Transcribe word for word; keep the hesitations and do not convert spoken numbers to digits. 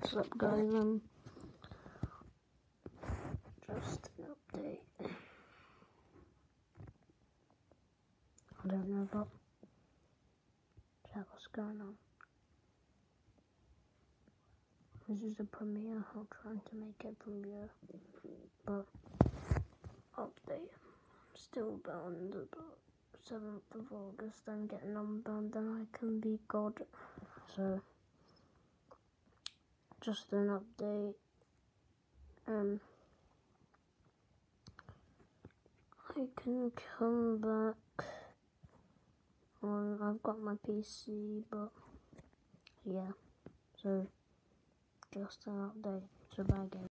What's up, guys? Um, just an update. I don't know, but check what's going on. This is a premiere. I'm trying to make it premiere, but update. I'm still bound. About seventh of August. I'm getting unbanned, then I can be God. So, just an update. Um. I can come back on, I've got my P C, but yeah, so just an update. So bye guys.